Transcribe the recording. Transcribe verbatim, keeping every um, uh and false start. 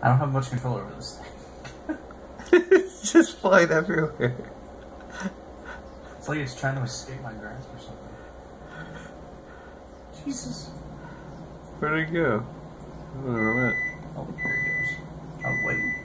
I don't have much control over this thing. It's just flying everywhere. It's like it's trying to escape my grasp or something. Jesus. Where'd it go? I don't know where it went. Oh, there it goes. Oh, wait.